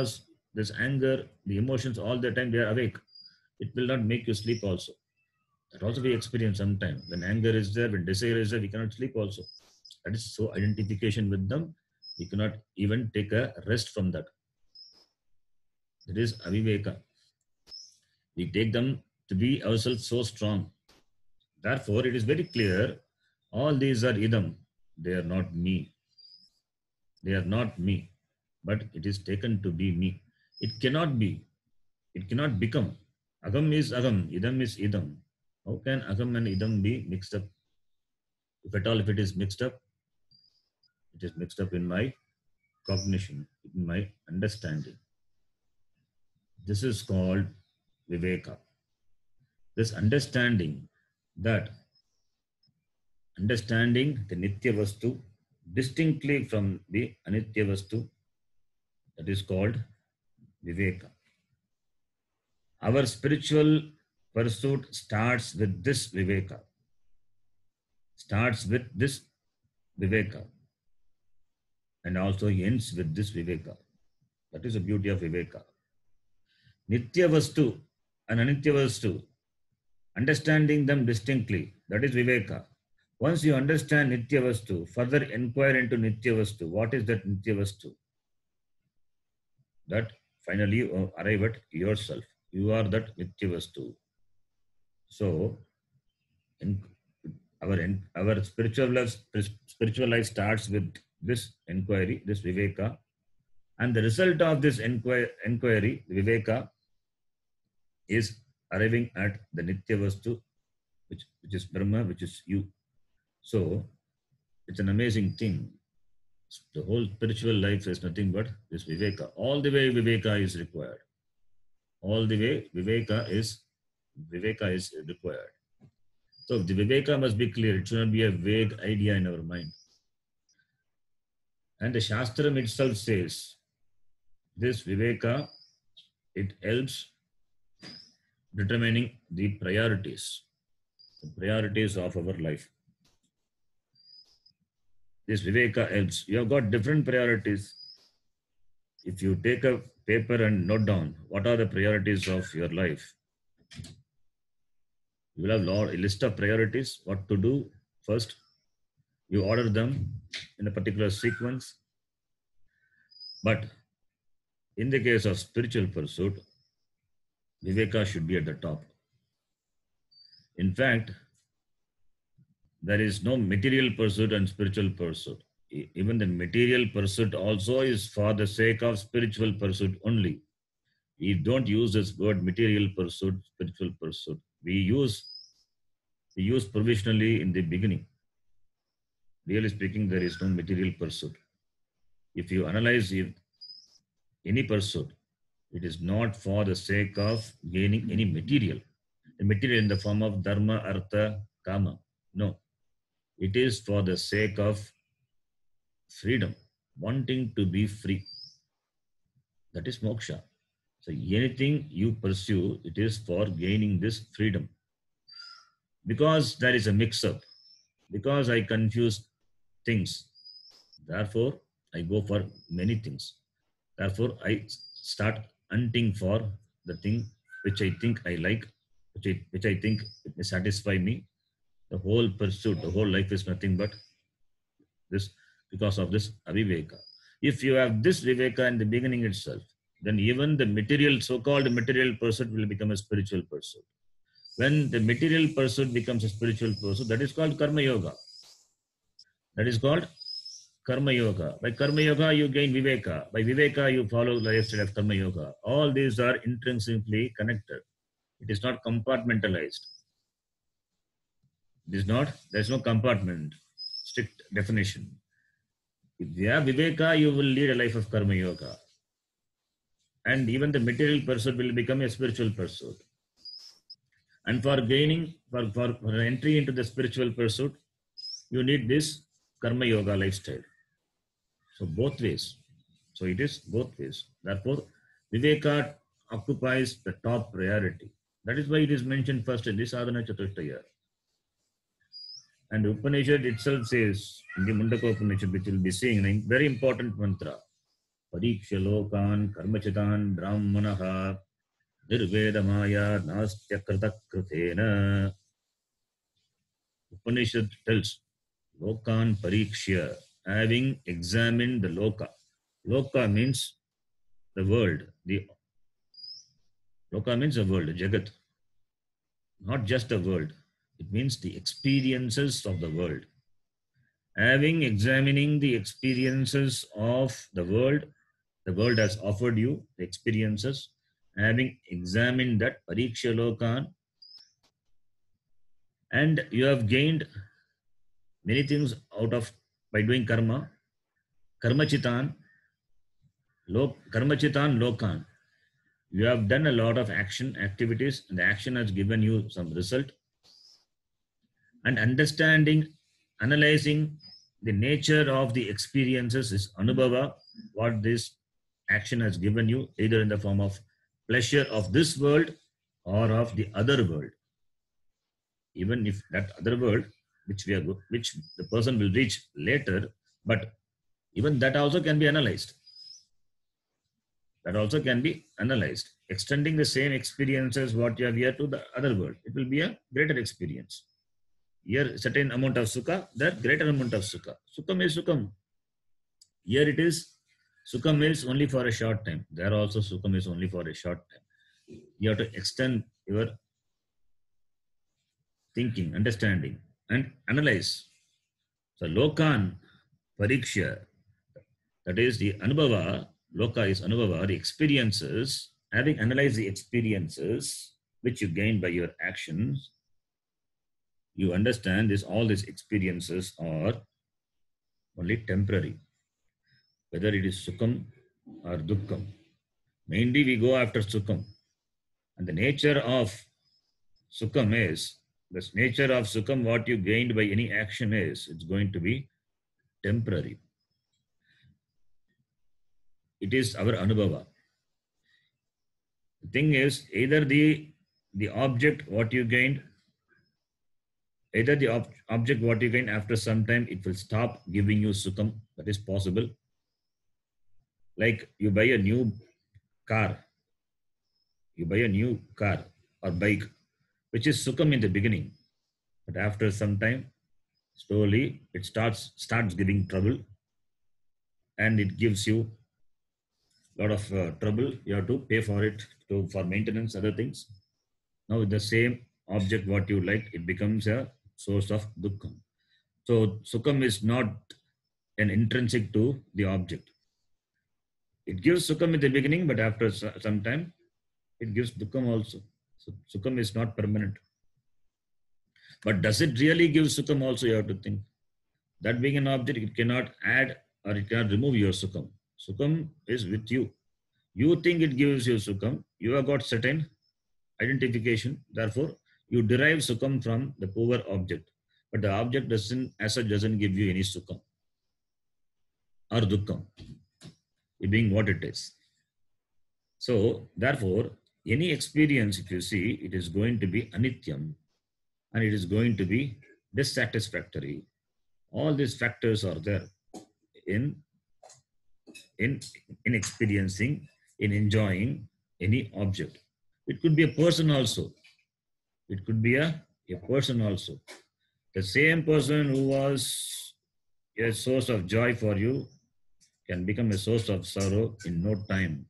[SPEAKER 1] this anger, the emotions all the time, they are awake. It will not make you sleep also. That also we experience sometimes. When anger is there, when desire is there, we cannot sleep also. That is so identification with them. We cannot even take a rest from that. That is aviveka. We take them to be ourselves so strong. Therefore, it is very clear, all these are idam. They are not me. They are not me. But it is taken to be me. It cannot be. It cannot become. Agam is agam. Idam is idam. How can agam and idam be mixed up? If at all, if it is mixed up, it is mixed up in my cognition, in my understanding. This is called viveka. This understanding that understanding the nitya vastu distinctly from the anitya vastu, that is called viveka. Our spiritual pursuit starts with this viveka. Starts with this viveka. And also ends with this viveka. That is the beauty of viveka. Nitya vastu and anitya vastu, understanding them distinctly, that is viveka. Once you understand nitya vastu, further inquire into nitya vastu. What is that nitya vastu? That finally you arrive at yourself. You are that nitya vastu. So, in our our spiritual life, spiritual life starts with this inquiry, this viveka, and the result of this inquiry, inquiry viveka, is arriving at the nitya vastu, which which is Brahma, which is you. So, it's an amazing thing. The whole spiritual life is nothing but this viveka. All the way viveka is required. All the way viveka is viveka is required. So the viveka must be clear. It should not be a vague idea in our mind. And the Shastram itself says this viveka, it helps determining the priorities, the priorities of our life. This viveka helps. You have got different priorities. If you take a paper and note down what are the priorities of your life, you will have a list of priorities, what to do first. You order them in a particular sequence. But in the case of spiritual pursuit, viveka should be at the top. In fact, there is no material pursuit and spiritual pursuit. Even the material pursuit also is for the sake of spiritual pursuit only. We don't use this word material pursuit, spiritual pursuit. We use, we use provisionally in the beginning. Really speaking, there is no material pursuit. If you analyze if any pursuit, it is not for the sake of gaining any material. The material in the form of dharma, artha, kama. No. It is for the sake of freedom, wanting to be free. That is moksha. So anything you pursue, it is for gaining this freedom. Because there is a mix-up, because I confuse things, therefore I go for many things. Therefore I start hunting for the thing which I think I like, which I, which I think it may satisfy me. The whole pursuit, the whole life is nothing but this, because of this aviveka. If you have this viveka in the beginning itself, then even the material, so-called material pursuit will become a spiritual pursuit. When the material pursuit becomes a spiritual pursuit, that is called karma yoga. That is called karma yoga. By karma yoga, you gain viveka. By viveka, you follow the lifestyle of karma yoga. All these are intrinsically connected. It is not compartmentalized. It is not, there is no compartment, strict definition. If you have viveka, you will lead a life of karma yoga. And even the material pursuit will become a spiritual pursuit. And for gaining, for, for, for entry into the spiritual pursuit, you need this karma yoga lifestyle. So both ways. So it is both ways. Therefore, viveka occupies the top priority. That is why it is mentioned first in this Sadhana Chatushtaya. And Upanishad itself says, in the Mundaka Upanishad, which we'll be seeing, a very important mantra. Pariksha lokan karmachitan brahmanaha nirvedamaya nastya kritakritena. Upanishad tells lokan pariksha, having examined the loka. Loka means the world. The Loka means the world, Jagat. Not just the world. It means the experiences of the world. Having examining the experiences of the world, the world has offered you the experiences. Having examined that Pariksha Lokan, and you have gained many things out of by doing karma. Karmachitan, lok, Karmachitan Lokan. You have done a lot of action activities, and the action has given you some result. And understanding, analyzing the nature of the experiences is anubhava, what this action has given you, either in the form of pleasure of this world or of the other world. Even if that other world, which we are, which the person will reach later, but even that also can be analyzed. That also can be analyzed. Extending the same experiences what you have here to the other world, it will be a greater experience. Here, certain amount of sukha, that greater amount of sukha. Sukham is sukham. Here it is, sukham is only for a short time. There also sukham is only for a short time. You have to extend your thinking, understanding, and analyze. So, lokan, pariksha, that is the anubhava, loka is anubhava, the experiences, having analyzed the experiences which you gain by your actions, you understand this, all these experiences are only temporary. Whether it is sukham or dukkham. Mainly we go after sukham. And the nature of sukham is, the nature of sukham, what you gained by any action is, it's going to be temporary. It is our anubhava. The thing is, either the, the object what you gained, either the ob object what you gain, after some time it will stop giving you sukham. That is possible. Like you buy a new car, you buy a new car or bike, which is sukham in the beginning, but after some time, slowly it starts starts giving trouble, and it gives you a lot of uh, trouble. You have to pay for it, to for maintenance, other things. Now with the same object what you like, it becomes a source of dukkham. So sukham is not an intrinsic to the object. It gives sukham in the beginning, but after some time, it gives dukkham also. So sukham is not permanent. But does it really give sukham also, you have to think. That being an object, it cannot add or it cannot remove your sukham. Sukham is with you. You think it gives you sukham. You have got certain identification. Therefore, you derive sukham from the poor object. But the object doesn't, as such, doesn't give you any sukham or dukkham, it being what it is. So, therefore, any experience, if you see, it is going to be anityam and it is going to be dissatisfactory. All these factors are there in, in, in experiencing, in enjoying any object. It could be a person also. It could be a, a person also. The same person who was a source of joy for you can become a source of sorrow in no time.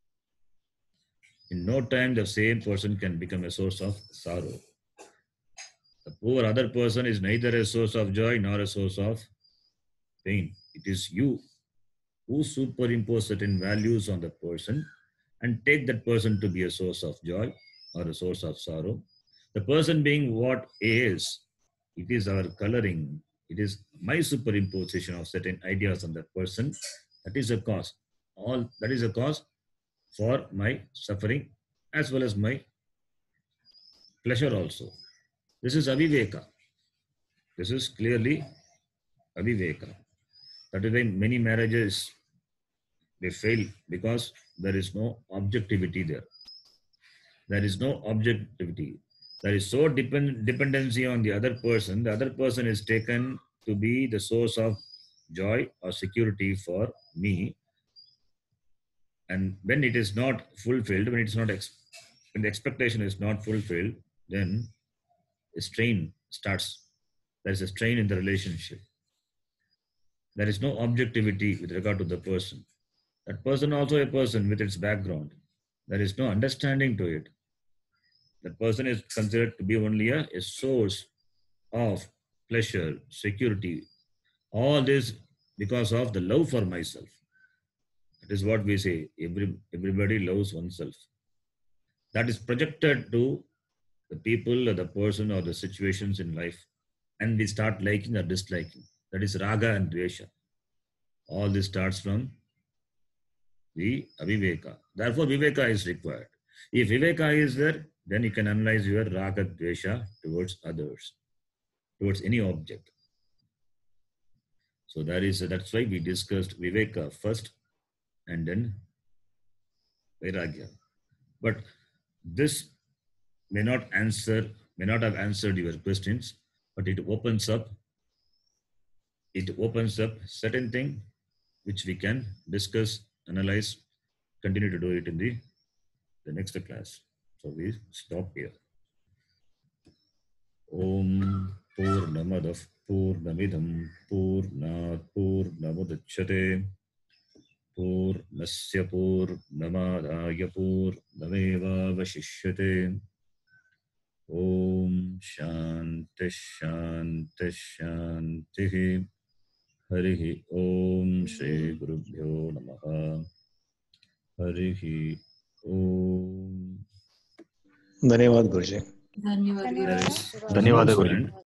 [SPEAKER 1] In no time, the same person can become a source of sorrow. The poor other person is neither a source of joy nor a source of pain. It is you who superimpose certain values on the person and take that person to be a source of joy or a source of sorrow. The person being what is, it is our coloring. It is my superimposition of certain ideas on that person. That is a cause. All that is a cause for my suffering as well as my pleasure also. This is aviveka. This is clearly aviveka. That is why many marriages, they fail, because there is no objectivity there. There is no objectivity. There is so depend, dependency on the other person. The other person is taken to be the source of joy or security for me. And when it is not fulfilled, when it's not ex- when the expectation is not fulfilled, then a strain starts. There is a strain in the relationship. There is no objectivity with regard to the person. That person also a person with its background. There is no understanding to it. That person is considered to be only a, a source of pleasure, security, all this because of the love for myself. That is what we say. Every, everybody loves oneself. That is projected to the people or the person or the situations in life. And we start liking or disliking. That is raga and dvesha. All this starts from the aviveka. Therefore, viveka is required. If viveka is there, then you can analyze your raga dvesha towards others, towards any object. So that is that's why we discussed viveka first and then vairagya. But this may not answer, may not have answered your questions, but it opens up, it opens up certain thing which we can discuss, analyze, continue to do it in the, the next class. So we stop here. Om Purnamadav Purnamidam Purnat Purnamudachyate Purnasya Purnamadaya Purnameva Vashishyate. Om Shanti Shanti Shanti. Harihi Om Shri Gurubhyo Namaha. Harihi Om.
[SPEAKER 3] धन्यवाद गुरुजी.
[SPEAKER 2] धन्यवाद
[SPEAKER 1] There is
[SPEAKER 4] धन्यवाद गुरुजी.
[SPEAKER 1] announcement.